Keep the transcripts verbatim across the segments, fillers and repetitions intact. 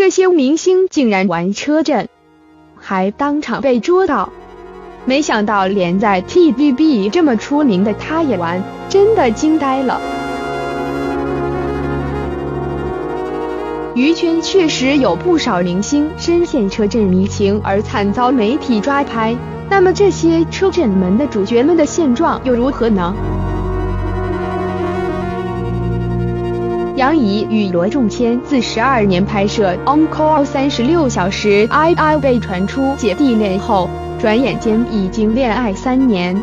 这些明星竟然玩车震，还当场被捉到。没想到连在 T V B 这么出名的他也玩，真的惊呆了。娱圈确实有不少明星深陷车震迷情而惨遭媒体抓拍，那么这些车震门的主角们的现状又如何呢？杨怡与罗仲谦自十二年拍摄 On Call 三十六小时 I I 被传出姐弟恋后，转眼间已经恋爱三年。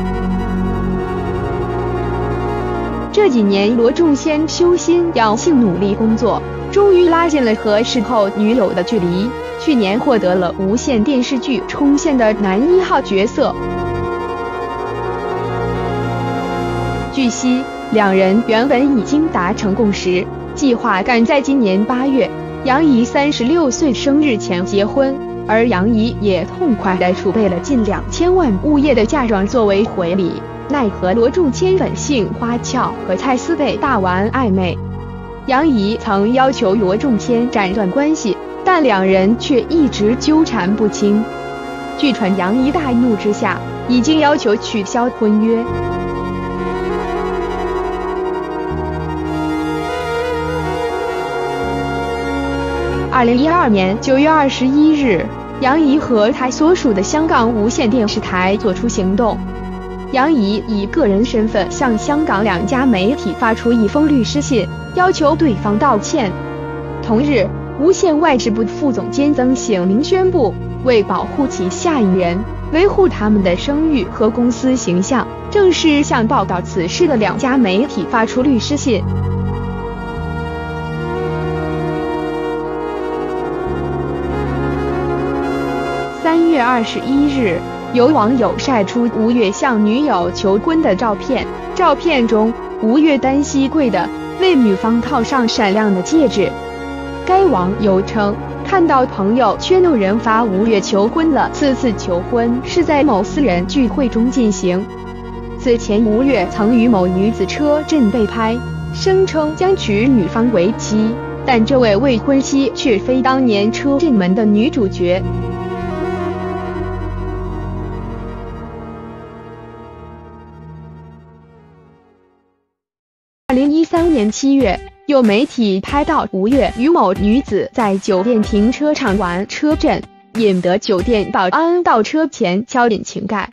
这几年罗仲谦修心养性努力工作，终于拉近了和事后女友的距离。去年获得了无线电视剧《冲线》的男一号角色。据悉，两人原本已经达成共识，计划赶在今年八月杨怡三十六岁生日前结婚，而杨怡也痛快地储备了近两千万物业的嫁妆作为回礼。奈何罗仲谦本性花俏，和蔡思贝大玩暧昧。杨怡曾要求罗仲谦斩断关系，但两人却一直纠缠不清。据传杨怡大怒之下，已经要求取消婚约。二零一二年九月二十一日，杨怡和他所属的香港无线电视台做出行动。杨怡以个人身份向香港两家媒体发出一封律师信，要求对方道歉。同日，无线外事部副总监曾醒明宣布，为保护其下一人，维护他们的声誉和公司形象，正式向报道此事的两家媒体发出律师信。三月二十一日，有网友晒出吴越向女友求婚的照片，照片中吴越单膝跪的为女方套上闪亮的戒指。该网友称，看到朋友圈有人发吴越求婚了，此次求婚是在某私人聚会中进行。此前吴越曾与某女子车震被拍，声称将娶女方为妻，但这位未婚妻却非当年车震门的女主角。二零一三年七月，有媒体拍到吴越与某女子在酒店停车场玩车震，引得酒店保安到车前敲引擎盖。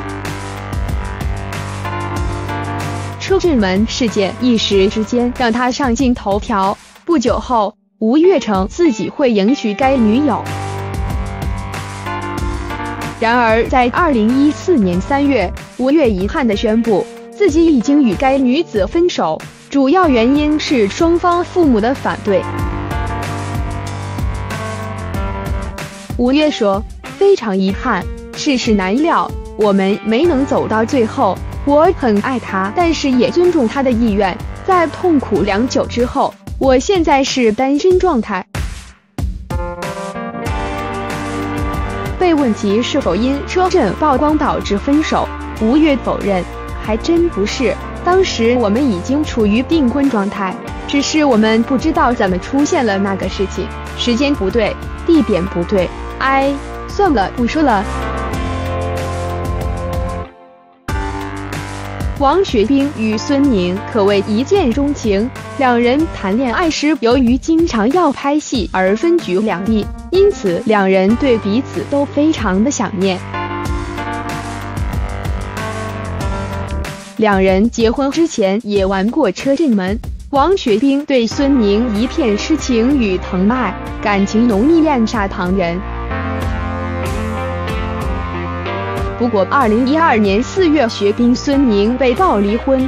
车震门事件一时之间让他上镜头条。不久后，吴越称自己会迎娶该女友。然而，在二零一四年三月，吴越遗憾地宣布，自己已经与该女子分手，主要原因是双方父母的反对。吴越说，非常遗憾，世事难料，我们没能走到最后，我很爱她，但是也尊重她的意愿。在痛苦良久之后，我现在是单身状态。被问及是否因车震曝光导致分手，吴越否认，还真不是，当时我们已经处于订婚状态，只是我们不知道怎么出现了那个事情，时间不对，地点不对，哎，算了，不说了。王学兵与孙宁可谓一见钟情，两人谈恋爱时由于经常要拍戏而分居两地，因此两人对彼此都非常的想念。两人结婚之前也玩过车震门，王学兵对孙宁一片痴情与疼爱，感情浓密艳煞旁人。不过二零一二年四月，学兵孙宁被曝离婚。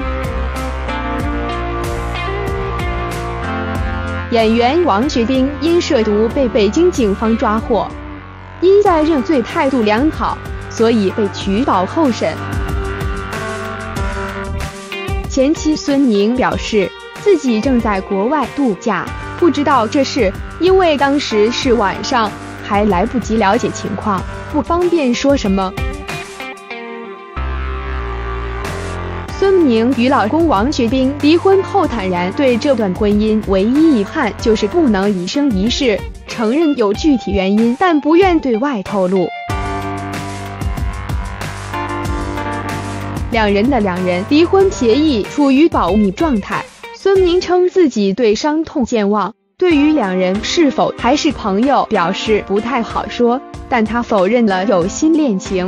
演员王学兵因涉毒被北京警方抓获，因在认罪态度良好，所以被取保候审。前妻孙宁表示，自己正在国外度假，不知道这事，因为当时是晚上，还来不及了解情况，不方便说什么。孙宁与老公王学兵离婚后坦然，对这段婚姻唯一遗憾就是不能一生一世承认有具体原因，但不愿对外透露。两人的两人离婚协议处于保密状态。孙明称自己对伤痛健忘，对于两人是否还是朋友表示不太好说，但他否认了有新恋情。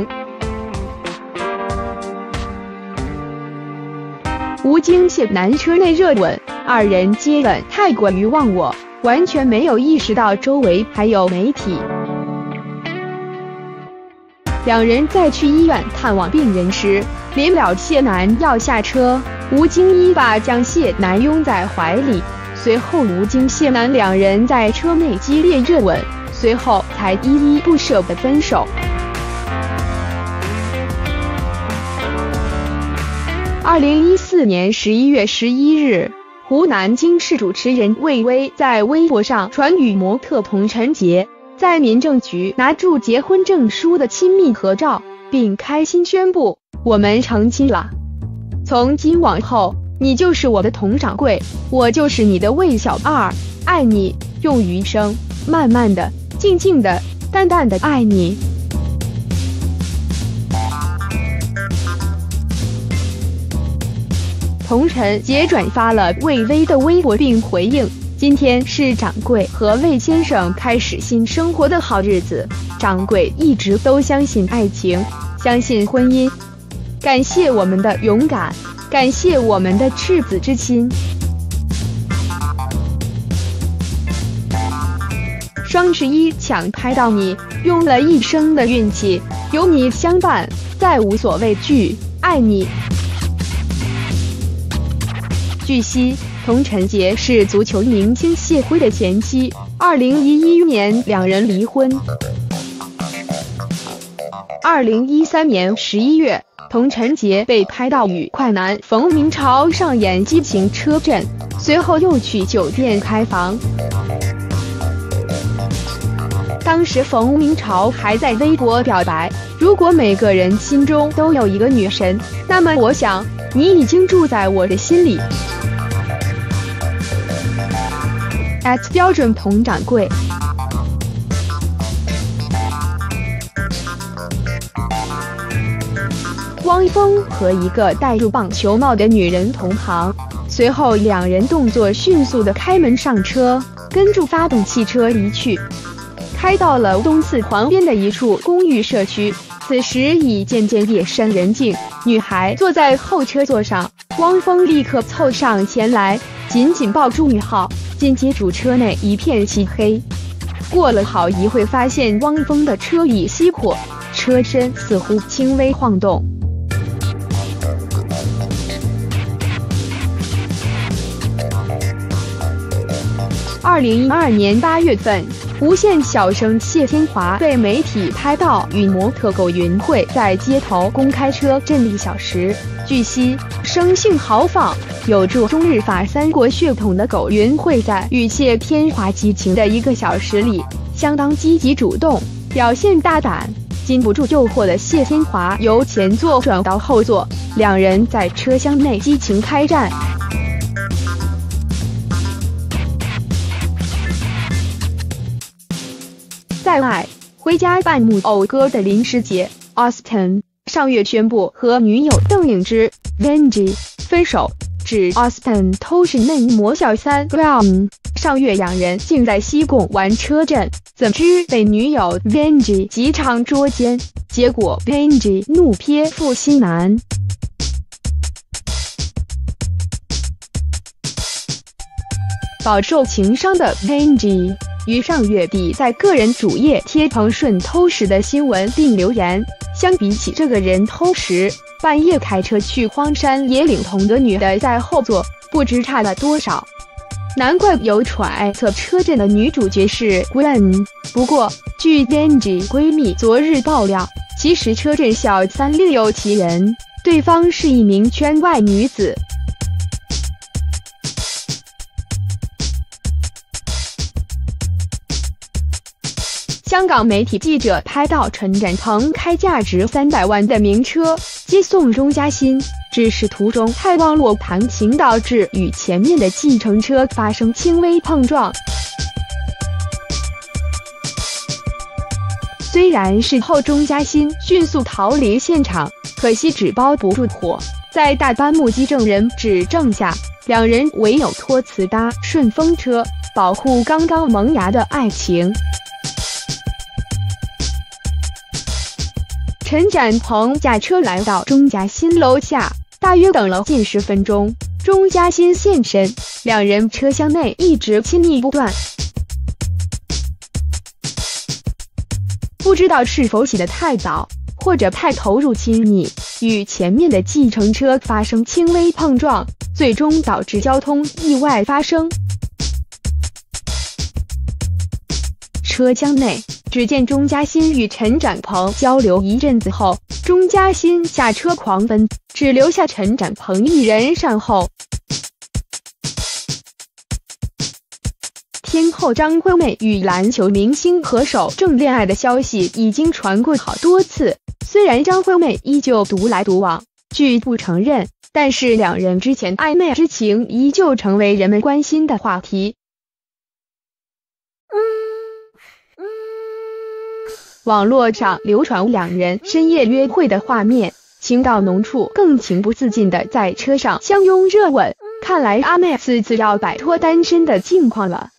吴京谢楠车内热吻，二人接吻太过于忘我，完全没有意识到周围还有媒体。两人在去医院探望病人时，临了谢楠要下车，吴京一把将谢楠拥在怀里，随后吴京谢楠两人在车内激烈热吻，随后才依依不舍地分手。二零一四年十一月十一日，湖南经视主持人魏巍在微博上传与模特童晨洁在民政局拿住结婚证书的亲密合照，并开心宣布：“我们成亲了。从今往后，你就是我的佟掌柜，我就是你的魏小二，爱你，用余生，慢慢的，静静的，淡淡的爱你。”童晨洁转发了魏巍的微博并回应：“今天是掌柜和魏先生开始新生活的好日子，掌柜一直都相信爱情，相信婚姻，感谢我们的勇敢，感谢我们的赤子之心。”双十一抢拍到你，用了一生的运气，有你相伴，再无所畏惧，爱你。据悉，童晨洁是足球明星谢辉的前妻，二零一一年两人离婚。二零一三年十一月，童晨洁被拍到与快男冯明朝上演激情车震，随后又去酒店开房。当时冯明朝还在微博表白：“如果每个人心中都有一个女神，那么我想你已经住在我的心里。” at 标准佟掌柜。汪峰和一个戴住棒球帽的女人同行，随后两人动作迅速地开门上车，跟住发动汽车离去，开到了东四环边的一处公寓社区。此时已渐渐夜深人静，女孩坐在后车座上，汪峰立刻凑上前来，紧紧抱住女号。紧接着车内一片漆黑，过了好一会，发现汪峰的车已熄火，车身似乎轻微晃动。二零一二年八月份，无线小生谢天华被媒体拍到与模特苟芸慧在街头公开车震一小时。据悉，生性豪放、有着中日法三国血统的苟芸慧在与谢天华激情的一个小时里，相当积极主动，表现大胆。禁不住诱惑的谢天华由前座转到后座，两人在车厢内激情开战。在外回家办木偶哥的林师杰 Austin 上月宣布和女友邓颖芝 Vanjie 分手，指 Austin 偷视嫩模小三 Gram。 上月两人竟在西贡玩车震，怎知被女友 Vanjie 急场捉奸，结果 Vanjie 怒撇负心男。饱受情伤的 Vanjie 于上月底在个人主页贴彭顺偷食的新闻，并留言：相比起这个人偷食，半夜开车去荒山野岭捅的女的在后座，不知差了多少。难怪有揣测车震的女主角是 Gwen。 不过，据 Vanjie 闺蜜昨日爆料，其实车震小三另有其人，对方是一名圈外女子。香港媒体记者拍到陈展鹏开价值三百万的名车接送钟嘉欣，只是途中太忘落弹琴，导致与前面的计程车发生轻微碰撞。 虽然事后钟嘉欣迅速逃离现场，可惜纸包不住火，在大班目击证人指证下，两人唯有托辞搭顺风车，保护刚刚萌芽的爱情。陈展鹏驾车来到钟嘉欣楼下，大约等了近十分钟，钟嘉欣现身，两人车厢内一直亲密不断。不知道是否起得太早，或者太投入亲密，与前面的计程车发生轻微碰撞，最终导致交通意外发生。车厢内，只见钟嘉欣与陈展鹏交流一阵子后，钟嘉欣下车狂奔，只留下陈展鹏一人善后。天后张惠妹与篮球明星何守正恋爱的消息已经传过好多次，虽然张惠妹依旧独来独往，拒不承认，但是两人之前暧昧之情依旧成为人们关心的话题。网络上流传两人深夜约会的画面，情到浓处更情不自禁地在车上相拥热吻，看来阿妹此次要摆脱单身的境况了。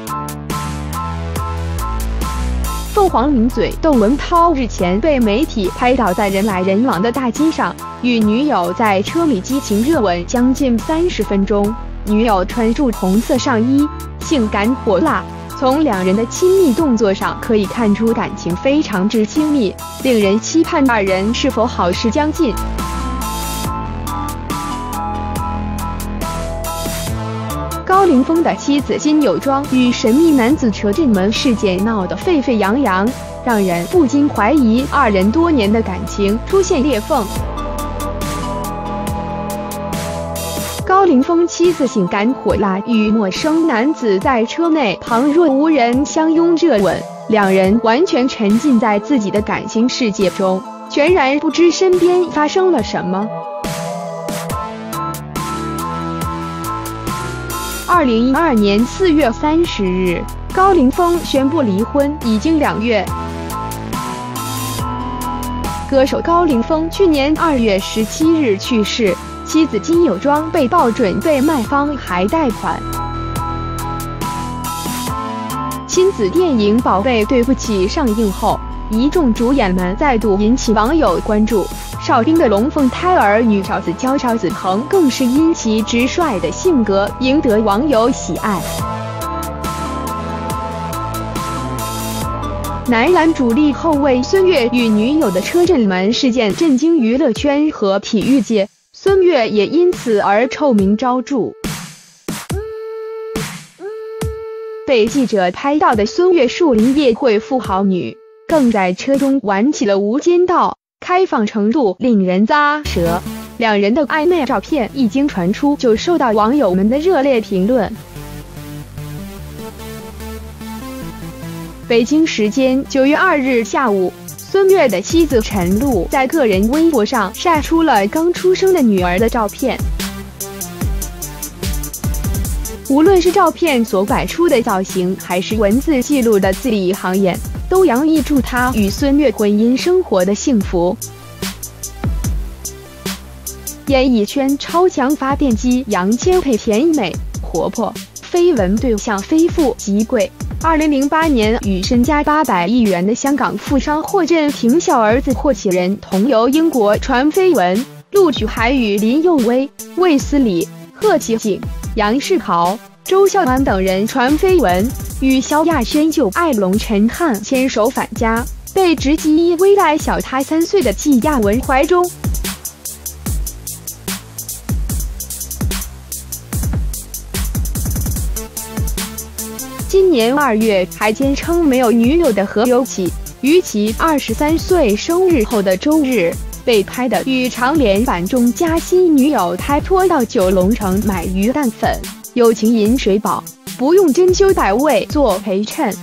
凤凰名嘴窦文涛日前被媒体拍到在人来人往的大街上，与女友在车里激情热吻将近三十分钟，女友穿着红色上衣，性感火辣。从两人的亲密动作上可以看出感情非常之亲密，令人期盼二人是否好事将近。高凌风的妻子金有庄与神秘男子车震门事件闹得沸沸扬扬，让人不禁怀疑二人多年的感情出现裂缝。高凌风妻子性感火辣，与陌生男子在车内旁若无人相拥热吻，两人完全沉浸在自己的感情世界中，全然不知身边发生了什么。二零一二年四月三十日，高凌风宣布离婚，已经两月。歌手高凌风去年二月十七日去世。妻子金有庄被曝准备卖方还贷款。亲子电影《宝贝对不起》上映后，一众主演们再度引起网友关注。邵兵的龙凤胎儿女少子娇赵子恒更是因其直率的性格赢得网友喜爱。男篮主力后卫孙悦与女友的车震门事件震惊娱乐圈和体育界。孙悦也因此而臭名昭著。被记者拍到的孙悦树林夜会富豪女，更在车中玩起了无间道，开放程度令人咂舌。两人的暧昧照片一经传出，就受到网友们的热烈评论。北京时间九月二日下午，孙悦的妻子陈露在个人微博上晒出了刚出生的女儿的照片。无论是照片所摆出的造型，还是文字记录的字里行言，都洋溢祝他与孙悦婚姻生活的幸福。演艺圈超强发电机杨千霈甜美活泼，绯闻对象非富即贵。二零零八年与身家八百亿元的香港富商霍震霆小儿子霍启仁同游英国传绯闻，陆续还与林佑威、卫斯理、贺启景、杨世豪、周孝安等人传绯闻，与萧亚轩就爱龙陈汉牵手返家，被直击依偎在小他三岁的纪亚文怀中。今年二月还坚称没有女友的何猷启，于其二十三岁生日后的周日，被拍的与长联版中嘉欣女友拍拖到九龙城买鱼蛋粉，友情饮水饱，不用珍馐百味做陪衬。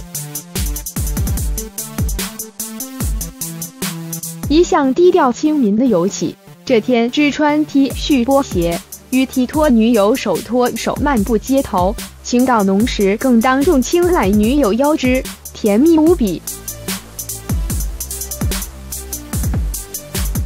一向低调亲民的猷启，这天只穿 T 恤波鞋，与踢拖女友手拖手漫步街头。情到浓时，更当众青睐女友腰肢，甜蜜无比。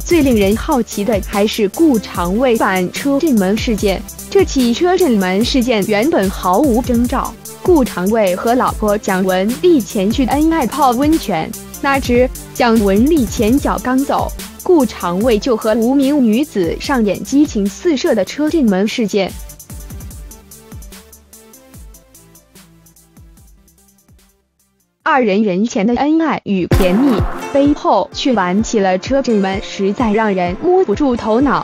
最令人好奇的还是顾长卫版车震门事件。这起车震门事件原本毫无征兆，顾长卫和老婆蒋雯丽前去恩爱泡温泉，哪知蒋雯丽前脚刚走，顾长卫就和无名女子上演激情四射的车震门事件。二人人前的恩爱与甜蜜，背后却玩起了车震门，实在让人摸不住头脑。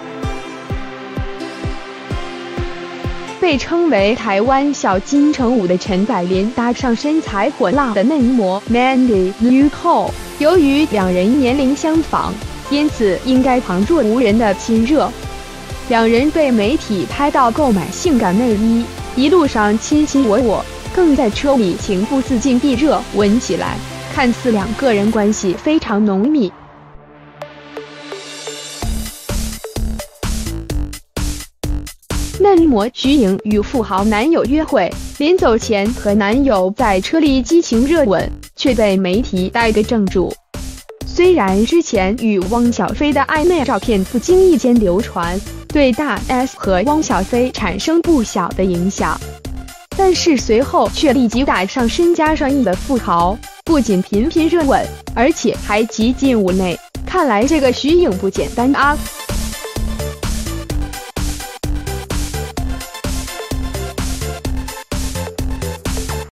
被称为台湾小金城武的陈百霖搭上身材火辣的嫩模 Mandy Liu后，由于两人年龄相仿，因此应该旁若无人的亲热。两人被媒体拍到购买性感内衣，一路上卿卿我我，更在车里情不自禁地热吻起来，看似两个人关系非常浓密。嫩模徐颖与富豪男友约会，临走前和男友在车里激情热吻，却被媒体带个正主。虽然之前与汪小菲的暧昧照片不经意间流传，对大 S 和汪小菲产生不小的影响，但是随后却立即打上身家上亿的富豪，不仅频频热吻，而且还极尽妩媚。看来这个徐颖不简单啊！